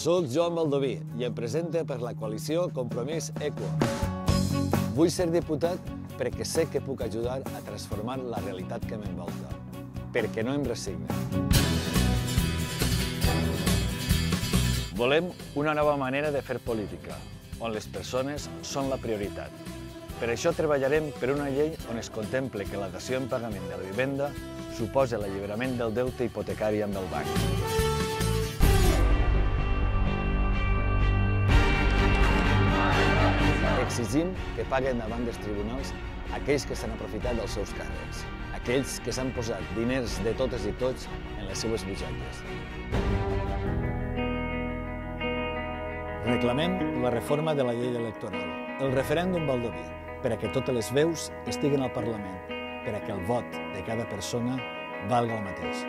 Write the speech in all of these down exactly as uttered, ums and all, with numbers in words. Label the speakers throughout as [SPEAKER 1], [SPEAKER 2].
[SPEAKER 1] Soc Joan Baldoví i em presente per la coalició Compromís Equo. Vull ser diputat perquè sé que puc ajudar a transformar la realitat que m'envolta, perquè no em resigne. Volem una nova manera de fer política, on les persones són la prioritat. Per això treballarem per una llei on es contemple que la dació en pagament de la vivenda suposa l'alliberament del deute hipotecari amb el banc. Exigim que paguen davant dels tribunals aquells que s'han aprofitat dels seus càrrecs, aquells que s'han posat diners de totes i tots en les seues butxaques. Reclamem la reforma de la llei electoral, el referèndum baldoví, per a que totes les veus estiguen al Parlament, per a que el vot de cada persona valga el mateix.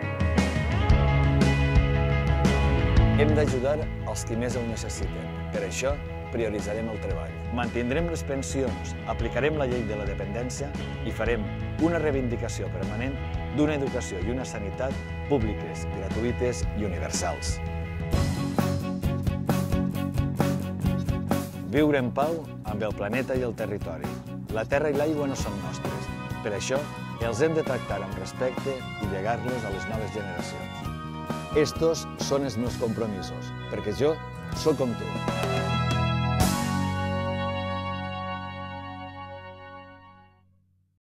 [SPEAKER 1] Hem d'ajudar els qui més ho necessiten. Per això prioritzarem el treball. Mantindrem les pensions, aplicarem la llei de la dependència i farem una reivindicació permanent d'una educació i una sanitat públiques, gratuïtes i universals. Viure en pau amb el planeta i el territori. La terra i l'aigua no són nostres. Per això, els hem de tractar amb respecte i llegar-los a les noves generacions. Estos són els meus compromisos, perquè jo sóc com tu.